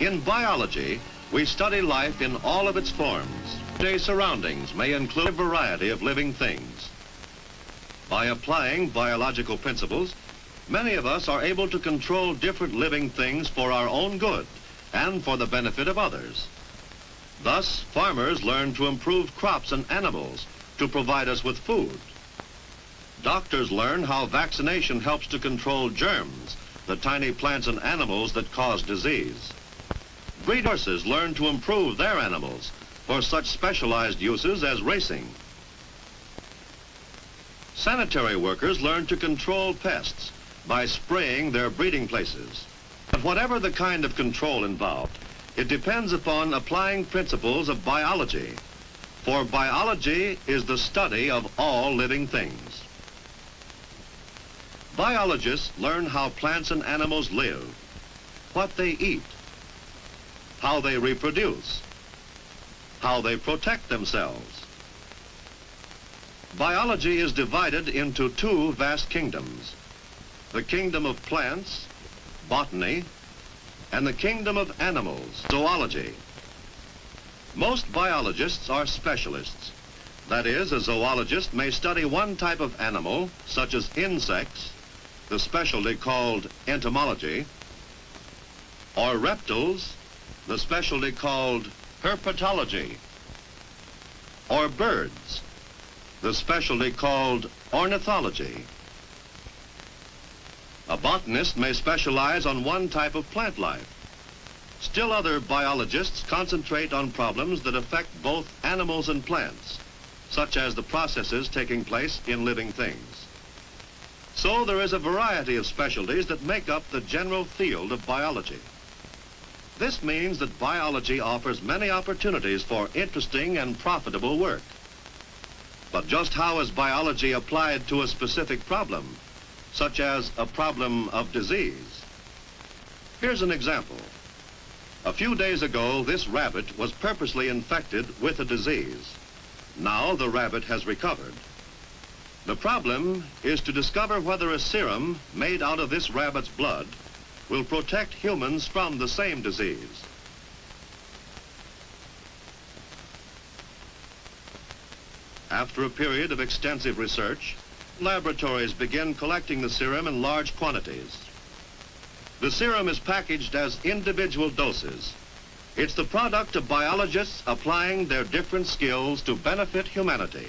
In biology, we study life in all of its forms. Today's surroundings may include a variety of living things. By applying biological principles, many of us are able to control different living things for our own good and for the benefit of others. Thus, farmers learn to improve crops and animals to provide us with food. Doctors learn how vaccination helps to control germs, the tiny plants and animals that cause disease. Breed horses learn to improve their animals for such specialized uses as racing. Sanitary workers learn to control pests by spraying their breeding places. But whatever the kind of control involved, it depends upon applying principles of biology, for biology is the study of all living things. Biologists learn how plants and animals live, what they eat, how they reproduce, how they protect themselves. Biology is divided into two vast kingdoms: the kingdom of plants, botany, and the kingdom of animals, zoology. Most biologists are specialists. That is, a zoologist may study one type of animal, such as insects, the specialty called entomology, or reptiles, the specialty called herpetology, or birds, the specialty called ornithology. A botanist may specialize on one type of plant life. Still other biologists concentrate on problems that affect both animals and plants, such as the processes taking place in living things. So there is a variety of specialties that make up the general field of biology. This means that biology offers many opportunities for interesting and profitable work. But just how is biology applied to a specific problem, such as a problem of disease? Here's an example. A few days ago, this rabbit was purposely infected with a disease. Now the rabbit has recovered. The problem is to discover whether a serum made out of this rabbit's blood will protect humans from the same disease. After a period of extensive research, laboratories begin collecting the serum in large quantities. The serum is packaged as individual doses. It's the product of biologists applying their different skills to benefit humanity.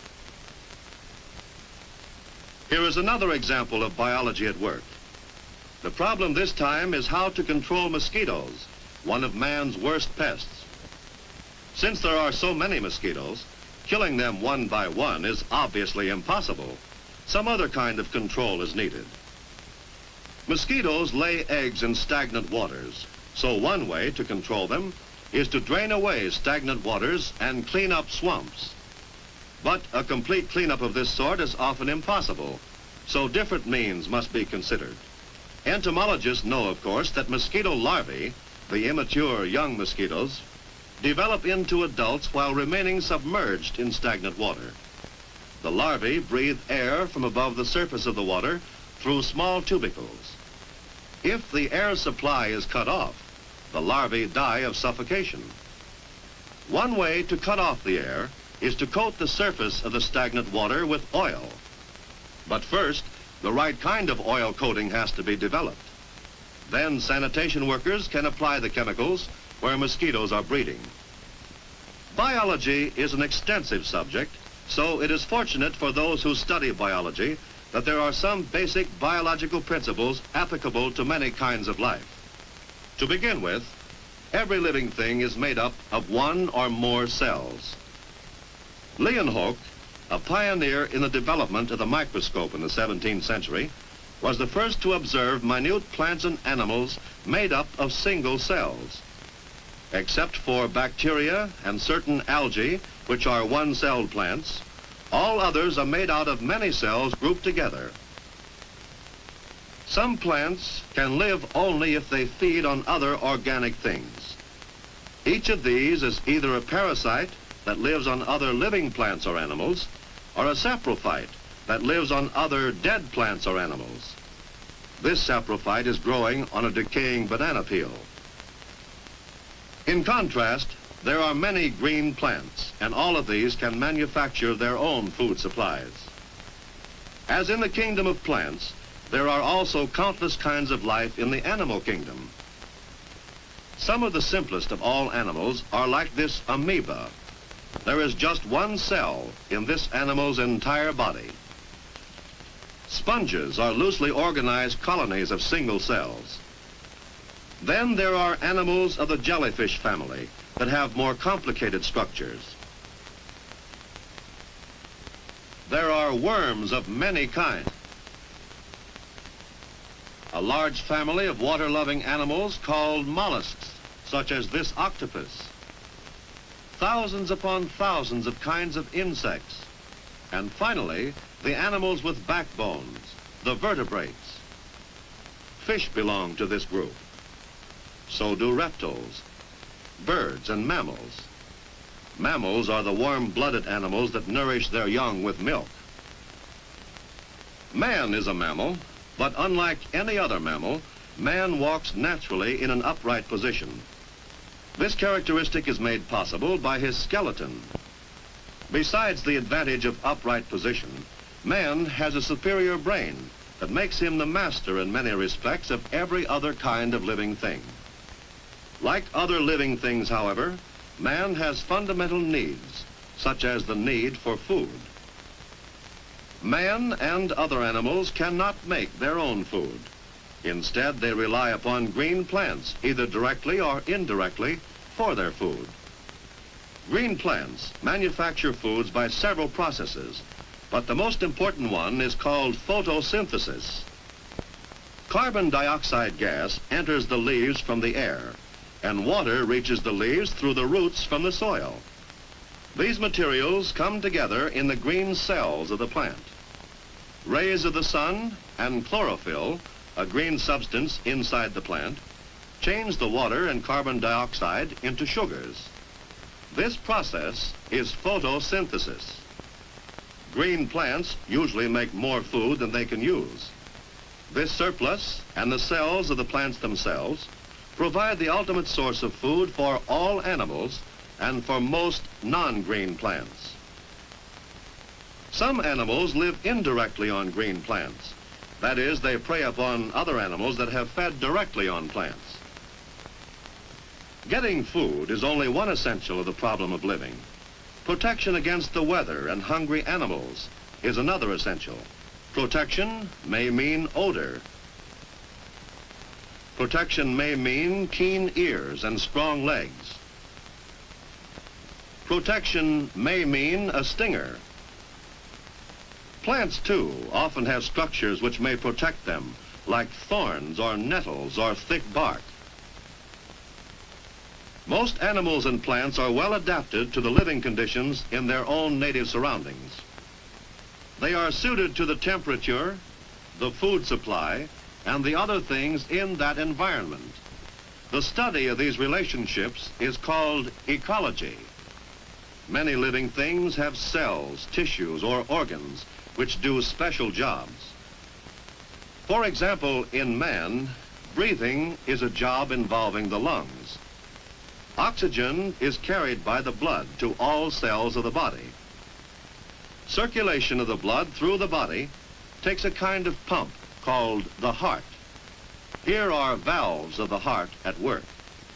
Here is another example of biology at work. The problem this time is how to control mosquitoes, one of man's worst pests. Since there are so many mosquitoes, killing them one by one is obviously impossible. Some other kind of control is needed. Mosquitoes lay eggs in stagnant waters, so one way to control them is to drain away stagnant waters and clean up swamps. But a complete cleanup of this sort is often impossible, so different means must be considered. Entomologists know, of course, that mosquito larvae, the immature young mosquitoes, develop into adults while remaining submerged in stagnant water. The larvae breathe air from above the surface of the water through small tubercles. If the air supply is cut off, the larvae die of suffocation. One way to cut off the air is to coat the surface of the stagnant water with oil. But first, the right kind of oil coating has to be developed. Then sanitation workers can apply the chemicals where mosquitoes are breeding. Biology is an extensive subject, so it is fortunate for those who study biology that there are some basic biological principles applicable to many kinds of life. To begin with, every living thing is made up of one or more cells. Leeuwenhoek, a pioneer in the development of the microscope in the 17th century, was the first to observe minute plants and animals made up of single cells. Except for bacteria and certain algae, which are one-celled plants, all others are made out of many cells grouped together. Some plants can live only if they feed on other organic things. Each of these is either a parasite that lives on other living plants or animals, or a saprophyte that lives on other dead plants or animals. This saprophyte is growing on a decaying banana peel. In contrast, there are many green plants, and all of these can manufacture their own food supplies. As in the kingdom of plants, there are also countless kinds of life in the animal kingdom. Some of the simplest of all animals are like this amoeba. There is just one cell in this animal's entire body. Sponges are loosely organized colonies of single cells. Then there are animals of the jellyfish family that have more complicated structures. There are worms of many kinds. A large family of water-loving animals called mollusks, such as this octopus. Thousands upon thousands of kinds of insects. And finally, the animals with backbones, the vertebrates. Fish belong to this group. So do reptiles, birds, and mammals. Mammals are the warm-blooded animals that nourish their young with milk. Man is a mammal, but unlike any other mammal, man walks naturally in an upright position. This characteristic is made possible by his skeleton. Besides the advantage of upright position, man has a superior brain that makes him the master in many respects of every other kind of living thing. Like other living things, however, man has fundamental needs, such as the need for food. Man and other animals cannot make their own food. Instead, they rely upon green plants, either directly or indirectly, for their food. Green plants manufacture foods by several processes, but the most important one is called photosynthesis. Carbon dioxide gas enters the leaves from the air, and water reaches the leaves through the roots from the soil. These materials come together in the green cells of the plant. Rays of the sun and chlorophyll, a green substance inside the plant, change the water and carbon dioxide into sugars. This process is photosynthesis. Green plants usually make more food than they can use. This surplus and the cells of the plants themselves provide the ultimate source of food for all animals and for most non-green plants. Some animals live indirectly on green plants. That is, they prey upon other animals that have fed directly on plants. Getting food is only one essential of the problem of living. Protection against the weather and hungry animals is another essential. Protection may mean odor. Protection may mean keen ears and strong legs. Protection may mean a stinger. Plants, too, often have structures which may protect them, like thorns or nettles or thick bark. Most animals and plants are well adapted to the living conditions in their own native surroundings. They are suited to the temperature, the food supply, and the other things in that environment. The study of these relationships is called ecology. Many living things have cells, tissues, or organs which do special jobs. For example, in man, breathing is a job involving the lungs. Oxygen is carried by the blood to all cells of the body. Circulation of the blood through the body takes a kind of pump called the heart. Here are valves of the heart at work.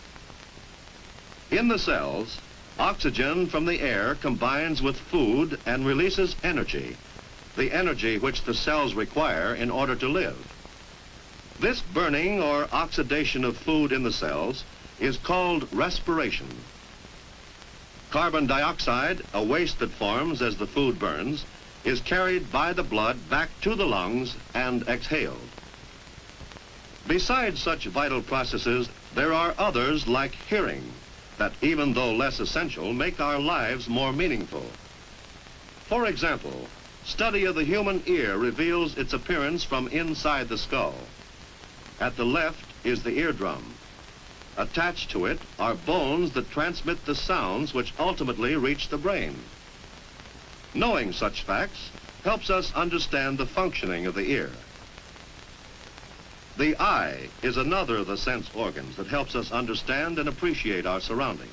In the cells, oxygen from the air combines with food and releases energy, the energy which the cells require in order to live. This burning or oxidation of food in the cells is called respiration. Carbon dioxide, a waste that forms as the food burns, is carried by the blood back to the lungs and exhaled. Besides such vital processes, there are others like hearing that, even though less essential, make our lives more meaningful. For example, study of the human ear reveals its appearance from inside the skull. At the left is the eardrum. Attached to it are bones that transmit the sounds which ultimately reach the brain. Knowing such facts helps us understand the functioning of the ear. The eye is another of the sense organs that helps us understand and appreciate our surroundings.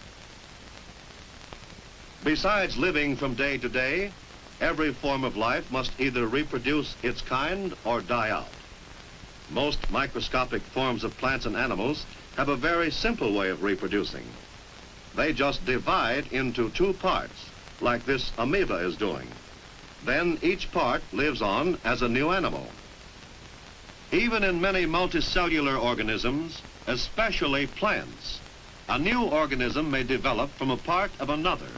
Besides living from day to day, every form of life must either reproduce its kind or die out. Most microscopic forms of plants and animals have a very simple way of reproducing. They just divide into two parts, like this amoeba is doing. Then each part lives on as a new animal. Even in many multicellular organisms, especially plants, a new organism may develop from a part of another.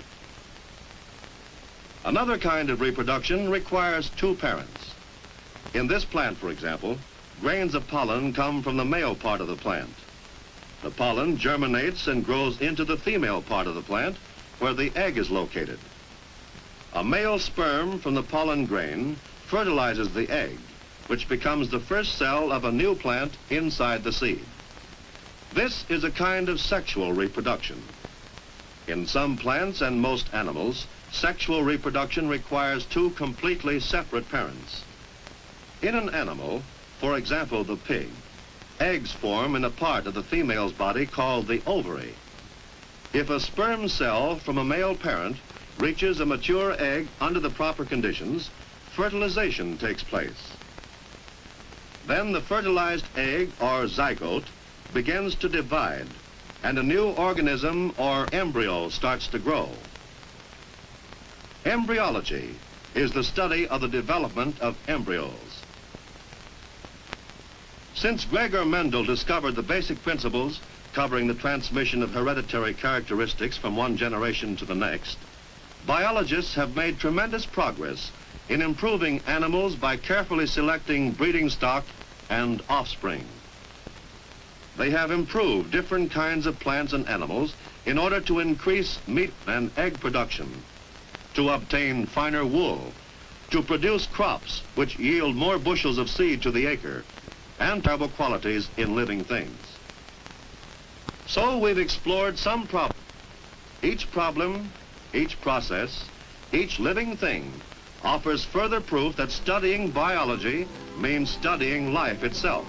Another kind of reproduction requires two parents. In this plant, for example, grains of pollen come from the male part of the plant. The pollen germinates and grows into the female part of the plant, where the egg is located. A male sperm from the pollen grain fertilizes the egg, which becomes the first cell of a new plant inside the seed. This is a kind of sexual reproduction. In some plants and most animals, sexual reproduction requires two completely separate parents. In an animal, for example the pig, eggs form in a part of the female's body called the ovary. If a sperm cell from a male parent reaches a mature egg under the proper conditions, fertilization takes place. Then the fertilized egg or zygote begins to divide, and a new organism or embryo starts to grow. Embryology is the study of the development of embryos. Since Gregor Mendel discovered the basic principles covering the transmission of hereditary characteristics from one generation to the next, biologists have made tremendous progress in improving animals by carefully selecting breeding stock and offspring. They have improved different kinds of plants and animals in order to increase meat and egg production, to obtain finer wool, to produce crops which yield more bushels of seed to the acre, and terrible qualities in living things. So we've explored some problems. Each problem, each process, each living thing offers further proof that studying biology means studying life itself.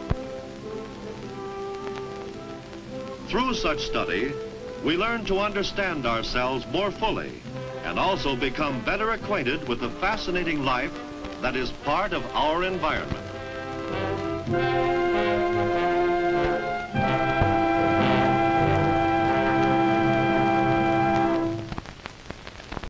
Through such study, we learn to understand ourselves more fully and also become better acquainted with the fascinating life that is part of our environment.